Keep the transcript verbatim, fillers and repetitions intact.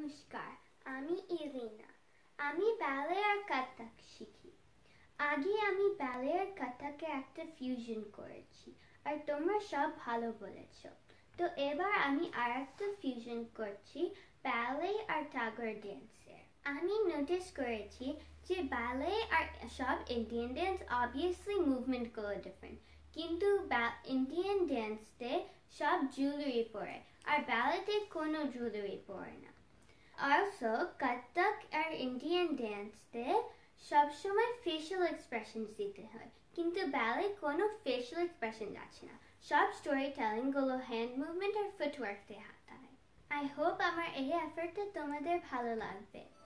নমস্কার, আমি ইরিনা। আমি ব্যালে আর কাথক শিখি। আগে আমি ব্যালে আর কাথকে একটা ফিউশন করেছি, আর তোমরা সব ভালো বলেছো। তো এবার আমি আর একটা ফিউশন করছি ব্যালে আর টাগর ড্যান্সের। আমি নোটিস করেছি যে ব্যালে আর সব ইন্ডিয়ান ড্যান্স অবভিয়াসলি মুভমেন্টগুলো ডিফারেন্ট, কিন্তু ইন্ডিয়ান ড্যান্সতে সব জুয়েলারি পরে আর ব্যালেতে কোনো জুয়েলারি পরে না। Also, কাথক আর ইন্ডিয়ান ড্যান্সতে সবসময় ফেশিয়াল এক্সপ্রেশনস দিতে হয়, কিন্তু ব্যালে কোনো ফেশিয়াল এক্সপ্রেশন আছে না। সব স্টোরি টেলিং গুলো হ্যান্ড মুভমেন্ট আর ফুটওয়ার্ক দিয়ে হয়। আই হোপ আমার এই এফার্টটা তোমাদের ভালো লাগবে।